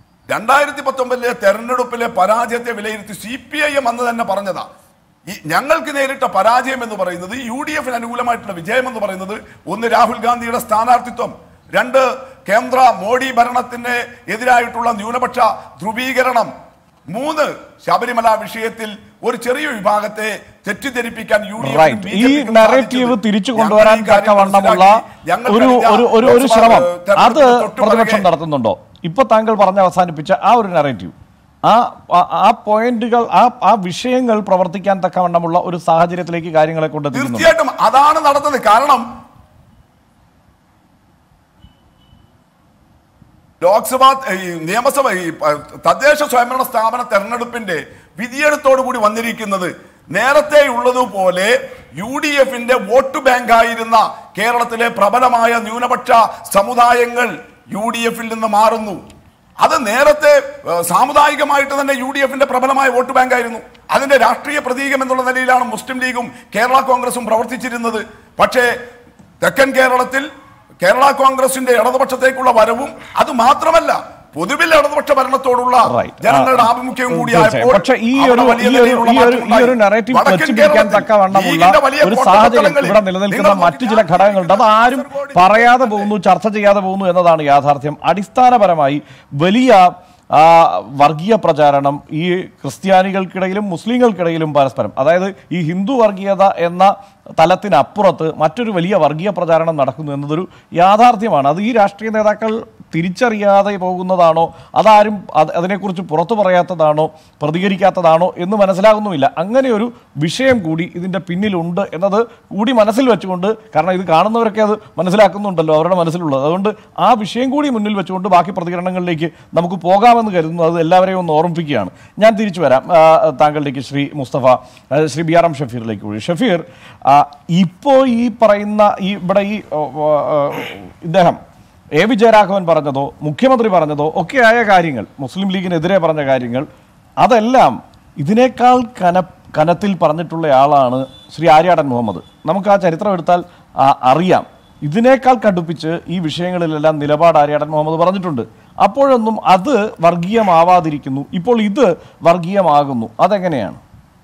2019 തെരഞ്ഞെടുപ്പിലെ പരാജയത്തെ വിലയിരുത്തി CPIM അന്ന് തന്നെ പറഞ്ഞതാ, ഞങ്ങൾക്ക് നേരിട്ട പരാജയം എന്ന് പറയുന്നത്, UDF-ന് അനുകൂലമായിട്ടുള്ള വിജയം എന്ന് പറയുന്നത്, ഒന്ന് രാഹുൽ ഗാന്ധിയുടെ സ്ഥാനാർത്ഥിത്വം, രണ്ട് കേന്ദ്ര മോഡി ഭരണത്തിന് എതിരായിട്ടുള്ള ന്യൂനപക്ഷ ധ്രുവീകരണം, മൂന്ന് ശബരിമല വിഷയത്തിൽ ഒരു ചെറിയ വിഭാഗത്തെ തെറ്റിദ്ധരിപ്പിക്കാൻ ഈ നറേറ്റീവ് തിരിച്ചു കൊണ്ടുവരാൻ തക്കവണ്ണമുള്ള ഒരു ശ്രമം അത് പ്രതിപക്ഷം നടത്തുന്നുണ്ടോ? ഇപ്പൊ താങ്കൾ പറഞ്ഞ് അവസാനിപ്പിച്ച ആ ഒരു നറേറ്റീവ്, ആ പോയിന്റുകൾ, ആ വിഷയങ്ങൾ പ്രവർത്തിക്കാൻ തക്കവണ്ണമുള്ള ഒരു സാഹചര്യത്തിലേക്ക് കാര്യങ്ങളെ കൊണ്ടെത്തിക്കുന്നു. തീർച്ചയായിട്ടും അതാണ് നടത്തുന്നത്. കാരണം ലോക്സഭ, നിയമസഭ, തദ്ദേശ സ്വയംഭരണ സ്ഥാപന തെരഞ്ഞെടുപ്പിന്റെ വിധിയെഴുത്തോടുകൂടി വന്നിരിക്കുന്നത് നേരത്തെ ഉള്ളതുപോലെ UDF-ന്റെ വോട്ട് ബാങ്കായിരുന്ന കേരളത്തിലെ പ്രബലമായ ന്യൂനപക്ഷ സമുദായങ്ങൾ UDF-ൽ നിന്ന് മാറുന്നു. അത് നേരത്തെ സാമുദായികമായിട്ട് തന്നെ UDF-ന്റെ പ്രബലമായ വോട്ട് ബാങ്കായിരുന്നു. അതിന്റെ രാഷ്ട്രീയ പ്രതീകം എന്നുള്ള നിലയിലാണ് മുസ്ലിം ലീഗും കേരള കോൺഗ്രസും പ്രവർത്തിച്ചിരുന്നത്. പക്ഷേ തെക്കൻ കേരളത്തിൽ കേരള കോൺഗ്രസിന്റെ ഇടതുപക്ഷത്തേക്കുള്ള വരവും, അത് മാത്രമല്ല പൊതുവിൽ ഇടതുപക്ഷ ഭരണത്തോടുള്ള ജനങ്ങളുടെ ആഭിമുഖ്യവും കൂടിയായപ്പോൾ ഒരു സാഹചര്യം ഇവിടെ നിലനിൽക്കുന്ന മറ്റു ചില ഘടകങ്ങളുണ്ട്. അത് ആരും പറയാതെ പോകുന്നു, ചർച്ച ചെയ്യാതെ പോകുന്നു എന്നതാണ് യാഥാർത്ഥ്യം. അടിസ്ഥാനപരമായി വലിയ വർഗീയ പ്രചാരണം ഈ ക്രിസ്ത്യാനികൾക്കിടയിലും മുസ്ലിങ്ങൾക്കിടയിലും പരസ്പരം, അതായത് ഈ ഹിന്ദു വർഗീയത എന്ന തലത്തിനപ്പുറത്ത് മറ്റൊരു വലിയ വർഗീയ പ്രചാരണം നടക്കുന്നു എന്നതൊരു യാഥാർത്ഥ്യമാണ്. അത് ഈ രാഷ്ട്രീയ നേതാക്കൾ തിരിച്ചറിയാതെ പോകുന്നതാണോ, അതാരും അതിനെക്കുറിച്ച് പുറത്തു പറയാത്തതാണോ, പ്രതികരിക്കാത്തതാണോ എന്ന് മനസ്സിലാകുന്നുമില്ല. അങ്ങനെ ഒരു വിഷയം കൂടി ഇതിൻ്റെ പിന്നിലുണ്ട് എന്നത് കൂടി മനസ്സിൽ വെച്ചുകൊണ്ട്, കാരണം ഇത് കാണുന്നവരൊക്കെ അത് മനസ്സിലാക്കുന്നുണ്ടല്ലോ, അവരുടെ മനസ്സിലുള്ളത്, അതുകൊണ്ട് ആ വിഷയം കൂടി മുന്നിൽ വെച്ചുകൊണ്ട് ബാക്കി പ്രതികരണങ്ങളിലേക്ക് നമുക്ക് പോകാമെന്ന് കരുതുന്നു. അത് എല്ലാവരെയും ഒന്ന് ഓർമ്മിപ്പിക്കുകയാണ്. ഞാൻ തിരിച്ചു വരാം താങ്കളിലേക്ക്, ശ്രീ മുസ്തഫ, ശ്രീ BRM ഷഫീറിലേക്ക് കൂടി. ഷഫീർ, ഇപ്പോൾ ഈ പറയുന്ന ഇവിടെ ഈ ഇദ്ദേഹം വിജയരാഘവൻ പറഞ്ഞതോ മുഖ്യമന്ത്രി പറഞ്ഞതോ ഒക്കെയായ കാര്യങ്ങൾ, മുസ്ലിം ലീഗിനെതിരെ പറഞ്ഞ കാര്യങ്ങൾ, അതെല്ലാം ഇതിനേക്കാൾ കനത്തിൽ പറഞ്ഞിട്ടുള്ള ആളാണ് ശ്രീ ആര്യാടൻ മുഹമ്മദ്. നമുക്ക് ആ ചരിത്രം എടുത്താൽ അറിയാം. ഇതിനേക്കാൾ കടുപ്പിച്ച് ഈ വിഷയങ്ങളിലെല്ലാം നിലപാട് ആര്യാടൻ മുഹമ്മദ് പറഞ്ഞിട്ടുണ്ട്. അപ്പോഴൊന്നും അത് വർഗീയമാവാതിരിക്കുന്നു, ഇപ്പോൾ ഇത് വർഗീയമാകുന്നു. അതെങ്ങനെയാണ്?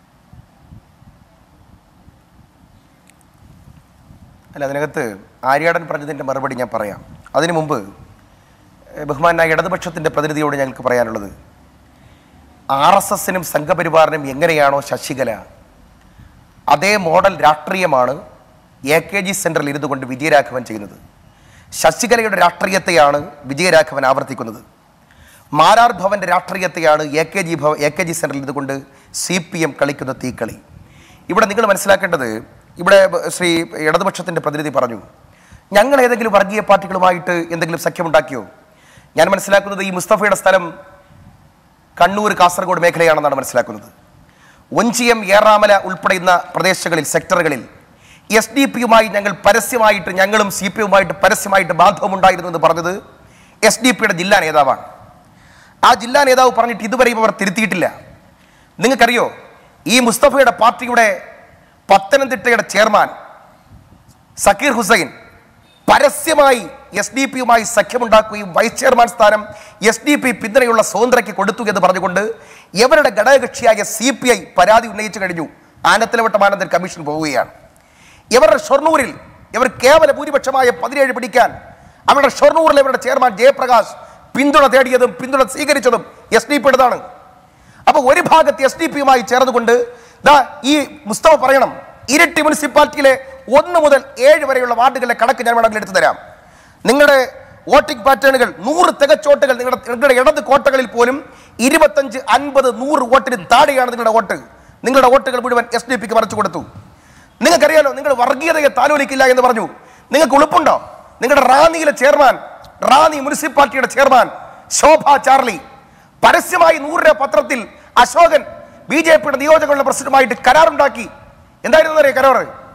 അല്ല, അതിനകത്ത് ആര്യാടൻ പറഞ്ഞതിൻ്റെ മറുപടി ഞാൻ പറയാം. അതിനു മുമ്പ് ബഹുമാനായ ഇടതുപക്ഷത്തിൻ്റെ പ്രതിനിധിയോട് ഞങ്ങൾക്ക് പറയാനുള്ളത്, RSS-നും സംഘപരിവാറിനും എങ്ങനെയാണോ ശശികല, അതേ മോഡൽ രാഷ്ട്രീയമാണ് AKG സെൻറ്ററിൽ ഇരുന്നുകൊണ്ട് വിജയരാഘവൻ ചെയ്യുന്നത്. ശശികലയുടെ രാഷ്ട്രീയത്തെയാണ് വിജയരാഘവൻ ആവർത്തിക്കുന്നത്. മാരാർ ഭവൻ്റെ രാഷ്ട്രീയത്തെയാണ് AKG സെൻറ്ററിൽ ഇരുന്നുകൊണ്ട് CPM കളിക്കുന്ന തീക്കളി. ഇവിടെ നിങ്ങൾ മനസ്സിലാക്കേണ്ടത്, ഇവിടെ ശ്രീ ഇടതുപക്ഷത്തിൻ്റെ പ്രതിനിധി പറഞ്ഞു, ഞങ്ങൾ ഏതെങ്കിലും വർഗീയ പാർട്ടികളുമായിട്ട് എന്തെങ്കിലും സഖ്യമുണ്ടാക്കിയോ? ഞാൻ മനസ്സിലാക്കുന്നത് ഈ മുസ്തഫയുടെ സ്ഥലം കണ്ണൂർ കാസർഗോഡ് മേഖലയാണെന്നാണ് മനസ്സിലാക്കുന്നത്. ഒഞ്ചിയം ഏറാമല ഉൾപ്പെടെയുള്ള പ്രദേശങ്ങളിൽ സെക്ടറുകളിൽ SDP-യുമായി ഞങ്ങളും CPI-യുമായിട്ട് പരസ്യമായിട്ട് ബാന്ധവമുണ്ടായിരുന്നു എന്ന് പറഞ്ഞത് SDP-യുടെ ജില്ലാ നേതാവാണ്. ആ ജില്ലാ നേതാവ് പറഞ്ഞിട്ട് ഇതുവരെയും അവർ തിരുത്തിയിട്ടില്ല. നിങ്ങൾക്കറിയോ, ഈ മുസ്തഫയുടെ പാർട്ടിയുടെ പത്തനംതിട്ടയുടെ ചെയർമാൻ സക്കീർ ഹുസൈൻ പരസ്യമായി SDP-യുമായി സഖ്യമുണ്ടാക്കുകയും വൈസ് ചെയർമാൻ സ്ഥാനം SDP പിന്തുണയുള്ള സ്വതന്ത്രയ്ക്ക് കൊടുത്തു എന്ന് പറഞ്ഞുകൊണ്ട് ഇവരുടെ ഘടകകക്ഷിയായ CPI പരാതി ഉന്നയിച്ചു കഴിഞ്ഞു. ആനത്തലവട്ടം ആനന്ദൻ കമ്മീഷൻ പോവുകയാണ്. ഇവരുടെ ഷൊർണൂരിൽ ഇവർ കേവല ഭൂരിപക്ഷമായ 17 പിടിക്കാൻ അവരുടെ ഷൊർണൂരിൽ ഇവരുടെ ചെയർമാൻ ജയപ്രകാശ് പിന്തുണ തേടിയതും പിന്തുണ സ്വീകരിച്ചതും SDP-യുടേതാണ്. അപ്പോൾ ഒരു ഭാഗത്ത് SDP-യുമായി ചേർന്നുകൊണ്ട് ഈ മുസ്തഫ പറയണം, ഇരിട്ടി മുനിസിപ്പാലിറ്റിയിലെ 1 മുതൽ 7 വരെയുള്ള വാർഡുകളിലെ കണക്ക് ഞാൻ വേണമെങ്കിൽ എടുത്തു തരാം. നിങ്ങളുടെ വോട്ടിംഗ് പാറ്റേണുകൾ 100 തികച്ചോട്ടുകൾ നിങ്ങളുടെ ഇടത് കോട്ടകളിൽ പോലും 25, 50, 100 വോട്ടിന് താഴെയാണ് നിങ്ങളുടെ വോട്ട്. നിങ്ങളുടെ വോട്ടുകൾ മുഴുവൻ SDP-ക്ക് മറിച്ചു കൊടുത്തു. നിങ്ങൾക്കറിയാലോ, നിങ്ങൾ വർഗീയതയെ താലോലിക്കില്ല എന്ന് പറഞ്ഞു. നിങ്ങൾക്ക് ഉളുപ്പുണ്ടോ? നിങ്ങളുടെ റാന്നിയിലെ ചെയർമാൻ, റാന്നി മുനിസിപ്പാലിറ്റിയുടെ ചെയർമാൻ ശോഭ ചാർലി പരസ്യമായി 100 രൂപ പത്രത്തിൽ അശോകൻ BJP-യുടെ നിയോജകങ്ങളുടെ പ്രസിഡന്റുമായിട്ട് കരാറുണ്ടാക്കി. എന്തായിരുന്നു അറിയാം കരാർ?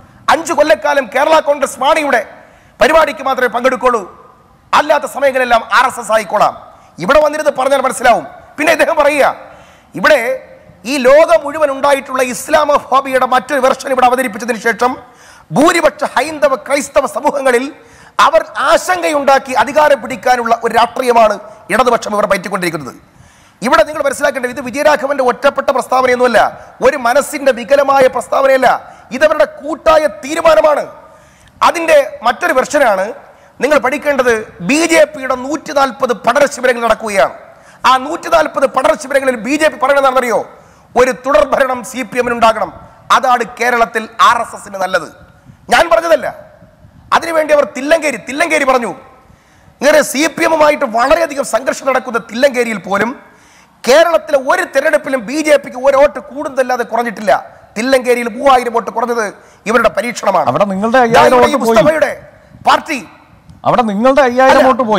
5 കൊല്ലക്കാലം കേരള കോൺഗ്രസ് മാണിയുടെ പരിപാടിക്ക് മാത്രമേ പങ്കെടുക്കുള്ളൂ, അല്ലാത്ത സമയങ്ങളെല്ലാം RSS ആയിക്കോളാം. ഇവിടെ വന്നിരുന്ന് പറഞ്ഞാൽ മനസ്സിലാവും. പിന്നെ ഇദ്ദേഹം പറയുക, ഇവിടെ ഈ ലോകം മുഴുവൻ ഉണ്ടായിട്ടുള്ള ഇസ്ലാമോഫോബിയയുടെ മറ്റൊരു വെർഷൻ ഇവിടെ അവതരിപ്പിച്ചതിന് ശേഷം ഭൂരിപക്ഷ ഹൈന്ദവ ക്രൈസ്തവ സമൂഹങ്ങളിൽ അവർ ആശങ്കയുണ്ടാക്കി അധികാരം പിടിക്കാനുള്ള ഒരു രാഷ്ട്രീയമാണ് ഇടതുപക്ഷം ഇവർ പയറ്റിക്കൊണ്ടിരിക്കുന്നത്. ഇവിടെ നിങ്ങൾ മനസ്സിലാക്കേണ്ടത്, ഇത് വിജയരാഘവന്റെ ഒറ്റപ്പെട്ട പ്രസ്താവനയൊന്നുമല്ല, ഒരു മനസ്സിന്റെ വികലമായ പ്രസ്താവനയല്ല, ഇതവരുടെ കൂട്ടായ തീരുമാനമാണ്. അതിന്റെ മറ്റൊരു വെർഷനാണ് നിങ്ങൾ പഠിക്കേണ്ടത്. BJP-യുടെ 140 പഠന ശിബിരങ്ങൾ നടക്കുകയാണ്. ആ 140 പഠന ശിബിരങ്ങളിൽ BJP പറയുന്നതാണെന്നറിയോ? ഒരു തുടർഭരണം CPM-നുണ്ടാകണം. അതാണ് കേരളത്തിൽ RSS-ന് നല്ലത്. ഞാൻ പറഞ്ഞതല്ല. അതിനുവേണ്ടി അവർ തില്ലങ്കേരി പറഞ്ഞു. ഇങ്ങനെ CPM-യുമായിട്ട് വളരെയധികം സംഘർഷം നടക്കുന്ന തില്ലങ്കേരിയിൽ പോലും കേരളത്തിലെ ഒരു തെരഞ്ഞെടുപ്പിലും BJP-ക്ക് ഒരു വോട്ട് കൂടുന്നതല്ലാതെ കുറഞ്ഞിട്ടില്ല. തില്ലങ്കേരിയിൽ 3000 വോട്ട് കുറഞ്ഞത് ഇവരുടെ പരീക്ഷണമാണ്. അവിടെ നിങ്ങളുടെ 5000 വോട്ട് മുസ്തഫയുടെ പാർട്ടി അവിടെ നിങ്ങളുടെ 5000 വോട്ട് പോയി.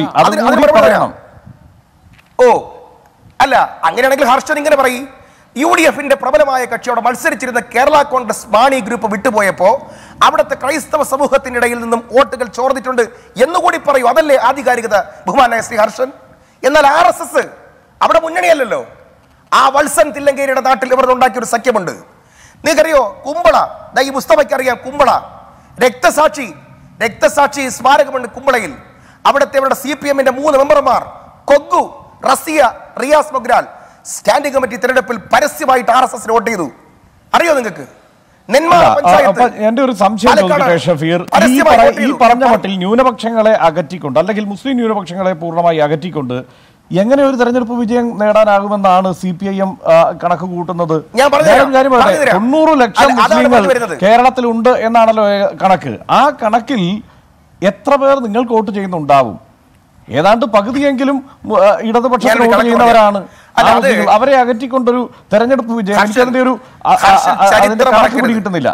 ഓ അല്ല, അങ്ങനെയാണെങ്കിൽ ഹർഷൻ ഇങ്ങനെ പറയും, UDF-ന്റെ പ്രബലമായ കക്ഷിയോടെ മത്സരിച്ചിരുന്ന കേരള കോൺഗ്രസ് മാണി ഗ്രൂപ്പ് വിട്ടുപോയപ്പോ അവിടുത്തെ ക്രൈസ്തവ സമൂഹത്തിന്റെ ഇടയിൽ നിന്നും വോട്ടുകൾ ചോർന്നിട്ടുണ്ട് എന്നുകൂടി പറയൂ. അതല്ലേ ആധികാരികത, ബഹുമാനായ ശ്രീ ഹർഷൻ? എന്നാൽ RSS അവിടെ മുന്നണിയല്ലല്ലോ. ആ വത്സൻ തില്ലങ്കേരിയുടെ നാട്ടിൽ ഇവർ ഉണ്ടാക്കിയ ഒരു സഖ്യമുണ്ട്. നിങ്ങൾക്കറിയോ, കുമ്പള, ഈ മുസ്തഫയ്ക്ക് അറിയാം, കുമ്പള രക്തസാക്ഷി സ്മാരകമുണ്ട് കുമ്പളയിൽ. അവിടുത്തെ ഇവരുടെ CPM-ന്റെ 3 മെമ്പർമാർ കൊഗ്ഗു, റസിയ, റിയാസ് മൊഗ്രാൽ സ്റ്റാൻഡിംഗ് കമ്മിറ്റി തെരഞ്ഞെടുപ്പിൽ പരസ്യമായിട്ട് RSS-ന് വോട്ട് ചെയ്തു. അറിയോ നിങ്ങൾക്ക്? എന്റെ ഒരു സംശയം ഷഫീർ, ഈ പറഞ്ഞ മട്ടിൽ ന്യൂനപക്ഷങ്ങളെ അകറ്റിക്കൊണ്ട് അല്ലെങ്കിൽ മുസ്ലിം ന്യൂനപക്ഷങ്ങളെ പൂർണ്ണമായി അകറ്റിക്കൊണ്ട് എങ്ങനെ ഒരു തെരഞ്ഞെടുപ്പ് വിജയം നേടാനാകുമെന്നാണ് CPIM കണക്ക് കൂട്ടുന്നത്? 90 ലക്ഷം മുസ്ലിങ്ങൾ കേരളത്തിലുണ്ട് എന്നാണല്ലോ കണക്ക്. ആ കണക്കിൽ എത്ര പേർ നിങ്ങൾക്ക് വോട്ട് ചെയ്യുന്നുണ്ടാവും? ഏതാണ്ട് പകുതിയെങ്കിലും ഇടതുപക്ഷത്തിന് വോട്ട് ചെയ്യുന്നവരാണ്. അവരെ അകറ്റിക്കൊണ്ടൊരു തെരഞ്ഞെടുപ്പ് വിജയം എനിക്കതിന്റെ ഒരു കണക്ക് കൂടി കിട്ടുന്നില്ല.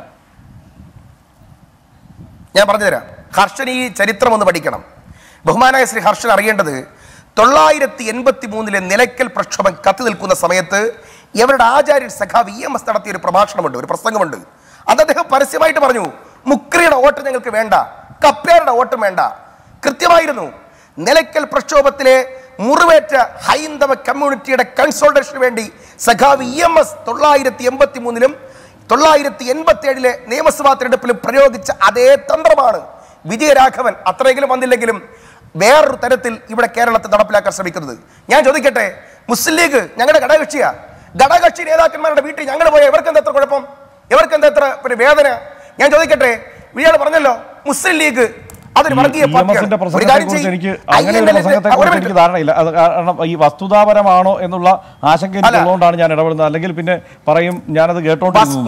ഞാൻ പറഞ്ഞുതരാം. ഹർഷൻ ഈ ചരിത്രം ഒന്ന് പഠിക്കണം. ബഹുമാനായ ശ്രീ ഹർഷൻ അറിയേണ്ടത്, 983 നിലയ്ക്കൽ പ്രക്ഷോഭം കത്തി നിൽക്കുന്ന സമയത്ത് ഇവരുടെ ആചാര്യൻ സഖാവ് EMS നടത്തിയ ഒരു പ്രഭാഷണമുണ്ട്, ഒരു പ്രസംഗമുണ്ട്. അത് അദ്ദേഹം പരസ്യമായിട്ട് പറഞ്ഞു, മുക്രിയുടെ വോട്ട് ഞങ്ങൾക്ക് വേണ്ട, കപ്പ്യാരുടെ വോട്ടും വേണ്ട. കൃത്യമായിരുന്നു. നിലയ്ക്കൽ പ്രക്ഷോഭത്തിലെ മുറിവേറ്റ ഹൈന്ദവ കമ്മ്യൂണിറ്റിയുടെ കൺസോൾട്ടേഷന് വേണ്ടി സഖാവ് EMS 983-ലും 987-ലെ നിയമസഭാ തെരഞ്ഞെടുപ്പിലും പ്രയോഗിച്ച അതേ തന്ത്രമാണ് വിജയരാഘവൻ അത്രയെങ്കിലും വന്നില്ലെങ്കിലും വേറൊരു തരത്തിൽ ഇവിടെ കേരളത്തിൽ നടപ്പിലാക്കാൻ ശ്രമിക്കുന്നത്. ഞാൻ ചോദിക്കട്ടെ, മുസ്ലിം ലീഗ് ഞങ്ങളുടെ ഘടകകക്ഷി നേതാക്കന്മാരുടെ വീട്ടിൽ ഞങ്ങൾ പോയ ഇവർക്കെന്താ എത്ര കുഴപ്പം? ഇവർക്കെന്താ എത്ര വേദന? ഞാൻ ചോദിക്കട്ടെ, ഇയാൾ പറഞ്ഞല്ലോ മുസ്ലിം ലീഗ് അതൊരു വർഗീയ പാർട്ടിയാണ്. എനിക്ക് അങ്ങനെ ഒരു പ്രസംഗത്തെക്കുറിച്ച് എനിക്ക് ധാരണയില്ല. അത് കാരണം ഈ വസ്തുതാപരമാണോ എന്നുള്ള ആശങ്ക എനിക്കുള്ളതുകൊണ്ടാണ് ഞാൻ ഇടപെടുന്നത്. അല്ലെങ്കിൽ പിന്നെ പറയും ഞാനത് കേട്ടോണ്ടിരുന്നു.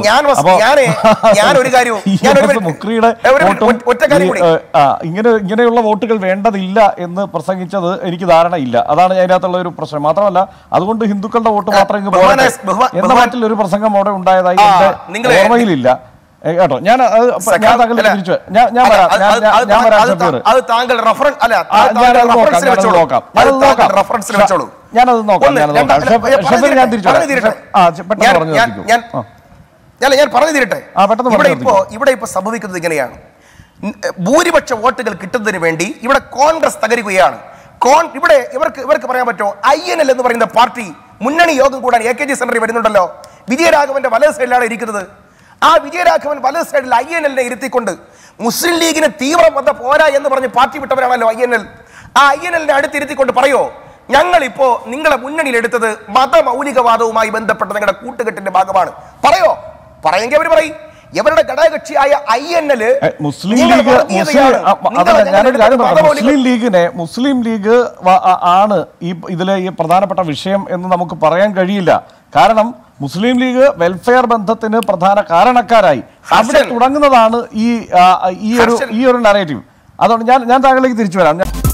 മുക്രിയുടെ ഇങ്ങനെയുള്ള വോട്ടുകൾ വേണ്ടതില്ല എന്ന് പ്രസംഗിച്ചത് എനിക്ക് ധാരണയില്ല. അതാണ് അതിനകത്തുള്ള ഒരു പ്രശ്നം. മാത്രമല്ല അതുകൊണ്ട് ഹിന്ദുക്കളുടെ വോട്ട് മാത്രം എന്ന മറ്റിലൊരു പ്രസംഗം അവിടെ ഉണ്ടായതായി എന്റെ ഓർമ്മയിലില്ല. കേട്ടോ ഞാൻ താങ്കളുടെ തിരിച്ചു ഞാൻ വരാം അത് താങ്കൾ റഫറൻസ് അല്ല ഞാനത് നോക്കാം ഞാൻ തിരിച്ചു ഞാൻ പറഞ്ഞു തീരട്ടെ. ഇവിടെ ഇപ്പൊ സംഭവിക്കുന്നത് ഇങ്ങനെയാണ്. ഭൂരിപക്ഷ വോട്ടുകൾ കിട്ടുന്നതിന് വേണ്ടി ഇവിടെ കോൺഗ്രസ് തകരുകയാണ്. ഇവിടെ ഇവർക്ക് പറയാൻ പറ്റുമോ INL എന്ന് പറയുന്ന പാർട്ടി മുന്നണി യോഗം കൂടാൻ AKG സെന്ററിൽ വരുന്നുണ്ടല്ലോ. വിജയരാഘവന്റെ വലത് സൈഡിലാണ് ഇരിക്കുന്നത്. ആ വിജയരാഘവൻ വലത് സൈഡിൽ INL ഇരുത്തിക്കൊണ്ട് മുസ്ലിം ലീഗിന് തീവ്രം വന്ന പോരാ എന്ന് പറഞ്ഞ് പാർട്ടി വിട്ടവരാണല്ലോ INL. ആ INL അടുത്തിരുത്തിക്കൊണ്ട് പറയോ ഞങ്ങളിപ്പോ നിങ്ങളെ മുന്നണിയിൽ എടുത്തത് മതമൗലികവാദവുമായി ബന്ധപ്പെട്ട നിങ്ങളുടെ കൂട്ടുകെട്ടിന്റെ ഭാഗമാണ്. പറയെങ്കിൽ അവർ പറയും. ഇവരുടെ ഘടകകക്ഷിയായ INL മുസ്ലിം ലീഗ് ആണ് ഇതിലെ ഈ പ്രധാനപ്പെട്ട വിഷയം എന്ന് നമുക്ക് പറയാൻ കഴിയില്ല. കാരണം മുസ്ലിം ലീഗ് വെൽഫെയർ ബന്ധത്തിന് പ്രധാന കാരണക്കാരായി അവിടെ തുടങ്ങുന്നതാണ് ഈ ഒരു നറേറ്റീവ്. അതുകൊണ്ട് ഞാൻ താങ്കളിലേക്ക് തിരിച്ചു വരാം.